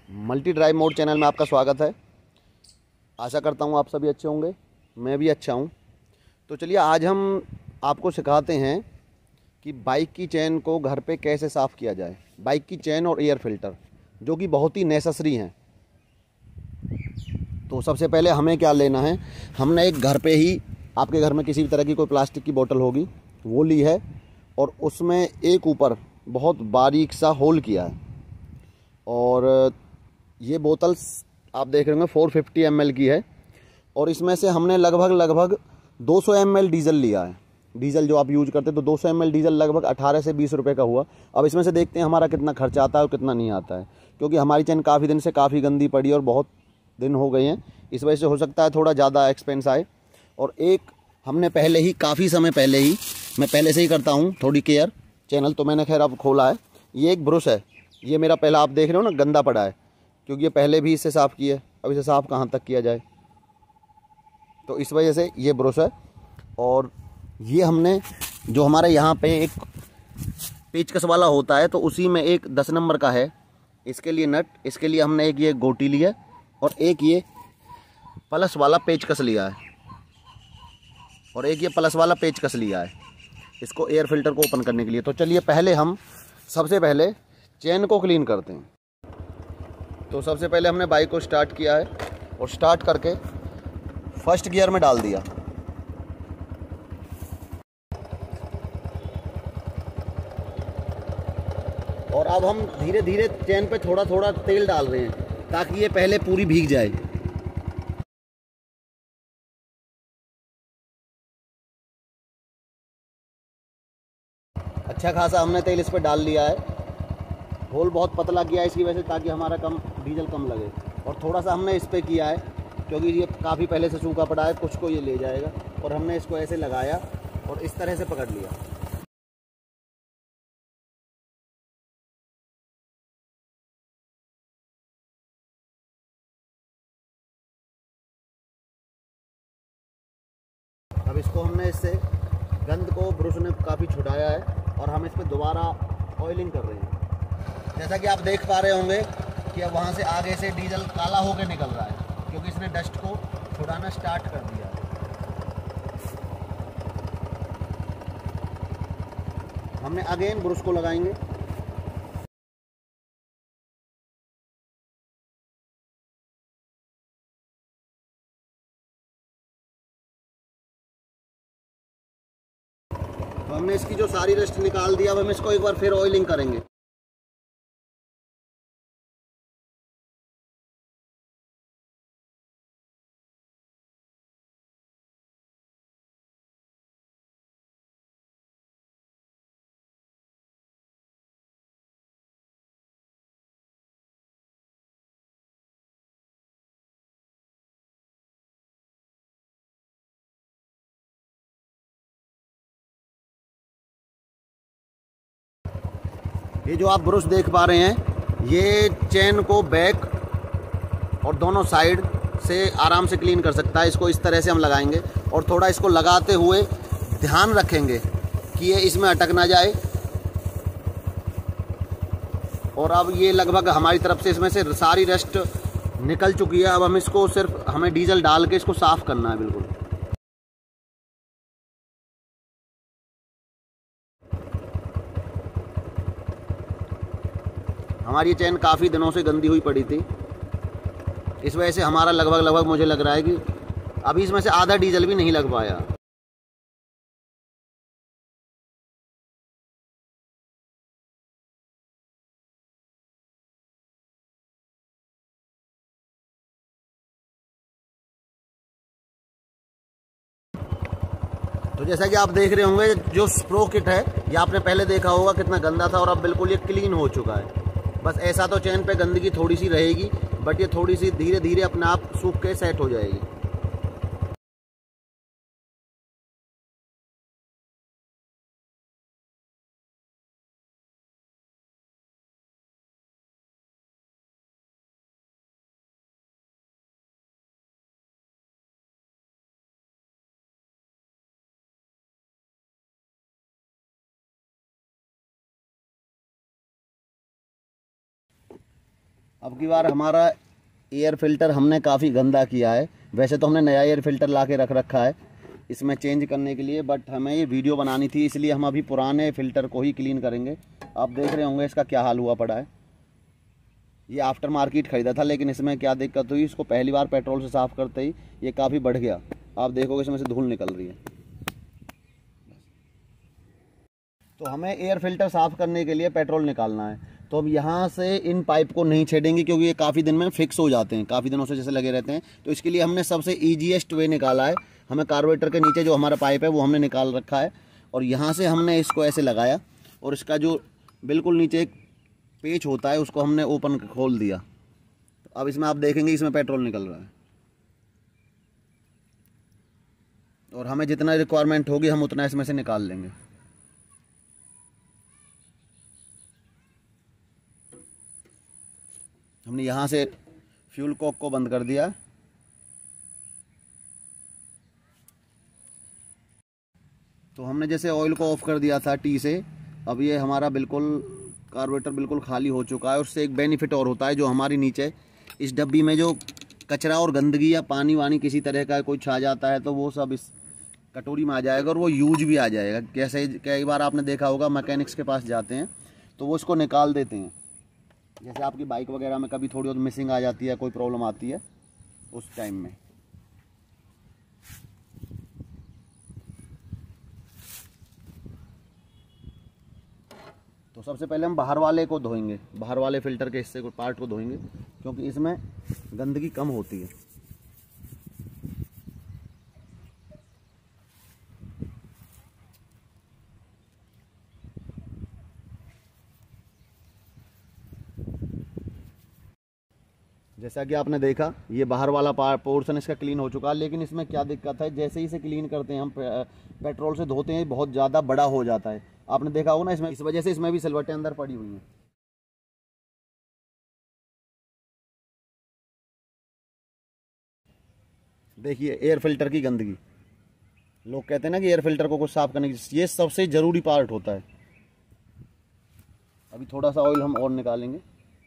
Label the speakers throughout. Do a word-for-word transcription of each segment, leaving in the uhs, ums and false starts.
Speaker 1: Multi drive mode channel में आपका स्वागत है। आशा करता हूँ आप सभी अच्छे होंगे, मैं भी अच्छा हूँ। तो चलिए आज हम आपको सिखाते हैं कि बाइक की चेन को घर पे कैसे साफ़ किया जाए। बाइक की चेन और एयर फिल्टर जो कि बहुत ही नेसेसरी हैं। तो सबसे पहले हमें क्या लेना है, हमने एक घर पे ही, आपके घर में किसी भी तरह की कोई प्लास्टिक की बोतल होगी वो ली है और उसमें एक ऊपर बहुत बारीक सा होल किया है। और ये बोतल आप देख रहे होंगे फोर फिफ्टी एम एल की है और इसमें से हमने लगभग लगभग दो सौ एम एल डीजल लिया है। डीजल जो आप यूज करते हैं, तो दो सौ एम एल डीजल लगभग अठारह से बीस रुपए का हुआ। अब इसमें से देखते हैं हमारा कितना खर्चा आता है और कितना नहीं आता है, क्योंकि हमारी चैन काफ़ी दिन से काफ़ी गंदी पड़ी और बहुत दिन हो गए हैं, इस वजह से हो सकता है थोड़ा ज़्यादा एक्सपेंस आए। और एक हमने पहले ही, काफ़ी समय पहले ही, मैं पहले से ही करता हूँ थोड़ी केयर, चैनल तो मैंने खैर अब खोला है। ये एक ब्रश है, ये मेरा पहला आप देख रहे हो ना गंदा पड़ा है, क्योंकि ये पहले भी इससे साफ़ किया है, अब इसे साफ़ कहाँ तक किया जाए, तो इस वजह से ये ब्रश है। और ये हमने जो हमारे यहाँ पे एक पेचकस वाला होता है, तो उसी में एक दस नंबर का है, इसके लिए नट, इसके लिए हमने एक ये गोटी लिया और एक ये प्लस वाला पेचकस लिया है और एक ये प्लस वाला पेचकस लिया है इसको एयर फिल्टर को ओपन करने के लिए। तो चलिए पहले हम सबसे पहले चेन को क्लीन करते हैं। तो सबसे पहले हमने बाइक को स्टार्ट किया है और स्टार्ट करके फर्स्ट गियर में डाल दिया। और अब हम धीरे धीरे चेन पे थोड़ा थोड़ा तेल डाल रहे हैं ताकि ये पहले पूरी भीग जाए। अच्छा खासा हमने तेल इस पर डाल लिया है। होल बहुत पतला किया है इसकी वजह से, ताकि हमारा कम डीजल कम लगे। और थोड़ा सा हमने इस पर किया है क्योंकि ये काफ़ी पहले से सूखा पड़ा है, कुछ को ये ले जाएगा। और हमने इसको ऐसे लगाया और इस तरह से पकड़ लिया। अब इसको हमने इससे गंद को ब्रश ने काफ़ी छुड़ाया है और हम इस पर दोबारा ऑयलिंग कर रहे हैं। जैसा कि आप देख पा रहे होंगे कि अब वहाँ से आगे से डीजल काला होकर निकल रहा है, क्योंकि इसने डस्ट को छुड़ाना स्टार्ट कर दिया है। हमने अगेन ब्रश को लगाएंगे। तो हमने इसकी जो सारी डस्ट निकाल दिया, अब हम इसको एक बार फिर ऑयलिंग करेंगे। ये जो आप ब्रश देख पा रहे हैं, ये चेन को बैक और दोनों साइड से आराम से क्लीन कर सकता है। इसको इस तरह से हम लगाएंगे और थोड़ा इसको लगाते हुए ध्यान रखेंगे कि ये इसमें अटक ना जाए। और अब ये लगभग हमारी तरफ से इसमें से सारी डस्ट निकल चुकी है। अब हम इसको सिर्फ, हमें डीजल डाल के इसको साफ़ करना है बिल्कुल। हमारी चेन काफ़ी दिनों से गंदी हुई पड़ी थी, इस वजह से हमारा लगभग लगभग मुझे लग रहा है कि अभी इसमें से आधा डीजल भी नहीं लग पाया। तो जैसा कि आप देख रहे होंगे, जो स्प्रो किट है ये आपने पहले देखा होगा कितना गंदा था और अब बिल्कुल ये क्लीन हो चुका है। बस ऐसा तो चेन पे गंदगी थोड़ी सी रहेगी, बट ये थोड़ी सी धीरे धीरे अपने आप सूख के सेट हो जाएगी। अब की बार हमारा एयर फिल्टर हमने काफ़ी गंदा किया है। वैसे तो हमने नया एयर फिल्टर ला के रख रखा है इसमें चेंज करने के लिए, बट हमें ये वीडियो बनानी थी इसलिए हम अभी पुराने फ़िल्टर को ही क्लीन करेंगे। आप देख रहे होंगे इसका क्या हाल हुआ पड़ा है। ये आफ्टर मार्केट ख़रीदा था, लेकिन इसमें क्या दिक्कत हुई, इसको पहली बार पेट्रोल से साफ़ करते ही ये काफ़ी बढ़ गया। आप देखोगे इसमें से धूल निकल रही है। तो हमें एयर फिल्टर साफ़ करने के लिए पेट्रोल निकालना है। तो अब यहाँ से इन पाइप को नहीं छेड़ेंगे क्योंकि ये काफ़ी दिन में फिक्स हो जाते हैं, काफ़ी दिनों से जैसे लगे रहते हैं। तो इसके लिए हमने सबसे ईजीएस्ट वे निकाला है। हमें कार्बोरेटर के नीचे जो हमारा पाइप है वो हमने निकाल रखा है और यहाँ से हमने इसको ऐसे लगाया और इसका जो बिल्कुल नीचे एक पेच होता है उसको हमने ओपन खोल दिया। तो अब इसमें आप देखेंगे इसमें पेट्रोल निकल रहा है और हमें जितना रिक्वायरमेंट होगी हम उतना इसमें से निकाल लेंगे। हमने यहाँ से फ्यूल कॉक को बंद कर दिया। तो हमने जैसे ऑयल को ऑफ कर दिया था टी से, अब ये हमारा बिल्कुल कार्बोरेटर बिल्कुल खाली हो चुका है। उससे एक बेनिफिट और होता है, जो हमारी नीचे इस डब्बी में जो कचरा और गंदगी या पानी वानी किसी तरह का कोई छा जाता है तो वो सब इस कटोरी में आ जाएगा और वो यूज भी आ जाएगा। कैसे कई बार आपने देखा होगा मैकेनिक्स के पास जाते हैं तो वो इसको निकाल देते हैं। जैसे आपकी बाइक वगैरह में कभी थोड़ी बहुत मिसिंग आ जाती है, कोई प्रॉब्लम आती है उस टाइम में। तो सबसे पहले हम बाहर वाले को धोएंगे, बाहर वाले फ़िल्टर के हिस्से को, पार्ट को धोएंगे क्योंकि इसमें गंदगी कम होती है। जैसा कि आपने देखा ये बाहर वाला पोर्शन इसका क्लीन हो चुका है, लेकिन इसमें क्या दिक्कत है, जैसे ही इसे क्लीन करते हैं हम पेट्रोल से धोते हैं बहुत ज़्यादा बड़ा हो जाता है। आपने देखा होगा ना इसमें, इस वजह से इसमें भी सिलवटें अंदर पड़ी हुई हैं। देखिए एयर फिल्टर की गंदगी, लोग कहते हैं ना कि एयर फिल्टर को कुछ साफ करने की, ये सबसे ज़रूरी पार्ट होता है। अभी थोड़ा सा ऑयल हम और निकालेंगे।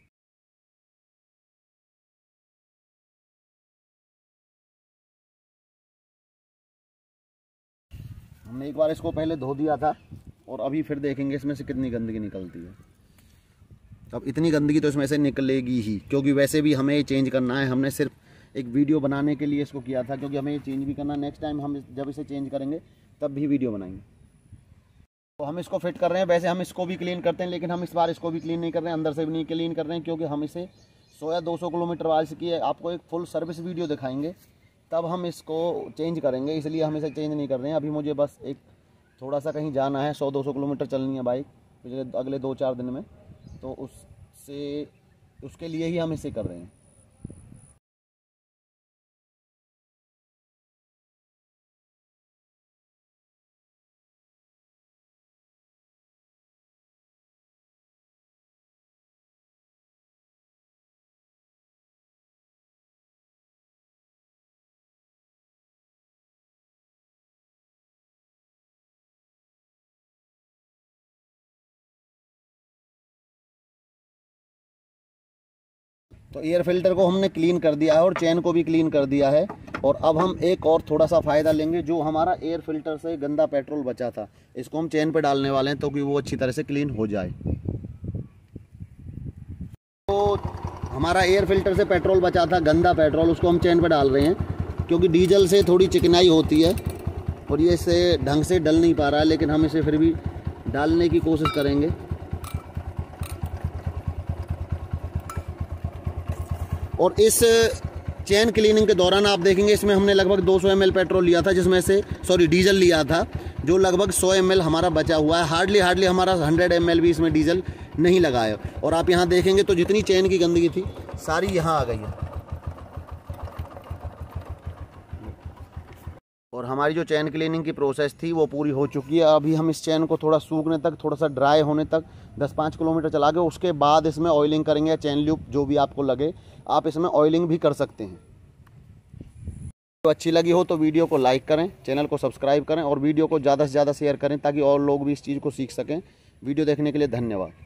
Speaker 1: हमने एक बार इसको पहले धो दिया था और अभी फिर देखेंगे इसमें से कितनी गंदगी निकलती है। अब इतनी गंदगी तो इसमें से निकलेगी ही, क्योंकि वैसे भी हमें ये चेंज करना है। हमने सिर्फ एक वीडियो बनाने के लिए इसको किया था, क्योंकि हमें ये चेंज भी करना। नेक्स्ट टाइम हम जब इसे चेंज करेंगे तब भी वीडियो बनाएंगे। तो हम इसको फिट कर रहे हैं। वैसे हम इसको भी क्लीन करते हैं, लेकिन हम इस बार इसको भी क्लीन नहीं कर रहे हैं, अंदर से भी नहीं क्लीन कर रहे हैं, क्योंकि हम इसे सौ या दो सौ किलोमीटर वाइज की आपको एक फुल सर्विस वीडियो दिखाएंगे, तब हम इसको चेंज करेंगे। इसलिए हम इसे चेंज नहीं कर रहे हैं। अभी मुझे बस एक थोड़ा सा कहीं जाना है, सौ दो सौ किलोमीटर चलनी है बाइक पिछले अगले दो चार दिन में, तो उससे उसके लिए ही हम इसे कर रहे हैं। तो एयर फिल्टर को हमने क्लीन कर दिया है और चैन को भी क्लीन कर दिया है। और अब हम एक और थोड़ा सा फ़ायदा लेंगे, जो हमारा एयर फिल्टर से गंदा पेट्रोल बचा था इसको हम चैन पे डालने वाले हैं, तो कि वो अच्छी तरह से क्लीन हो जाए। तो हमारा एयर फिल्टर से पेट्रोल बचा था गंदा पेट्रोल, उसको हम चैन पे डाल रहे हैं, क्योंकि डीजल से थोड़ी चिकनाई होती है और ये इसे ढंग से डल नहीं पा रहा है, लेकिन हम इसे फिर भी डालने की कोशिश करेंगे। और इस चेन क्लीनिंग के दौरान आप देखेंगे इसमें हमने लगभग दो सौ एम एल पेट्रोल लिया था, जिसमें से सॉरी डीजल लिया था, जो लगभग सौ एम एल हमारा बचा हुआ है। हार्डली हार्डली हमारा हंड्रेड एम एल भी इसमें डीजल नहीं लगा है। और आप यहाँ देखेंगे तो जितनी चेन की गंदगी थी सारी यहाँ आ गई है। और हमारी जो चैन क्लीनिंग की प्रोसेस थी वो पूरी हो चुकी है। अभी हम इस चैन को थोड़ा सूखने तक, थोड़ा सा ड्राई होने तक दस पाँच किलोमीटर चला के उसके बाद इसमें ऑयलिंग करेंगे। चैन लूप जो भी आपको लगे आप इसमें ऑयलिंग भी कर सकते हैं। तो अच्छी लगी हो तो वीडियो को लाइक करें, चैनल को सब्सक्राइब करें और वीडियो को ज़्यादा से ज़्यादा शेयर करें, ताकि और लोग भी इस चीज़ को सीख सकें। वीडियो देखने के लिए धन्यवाद।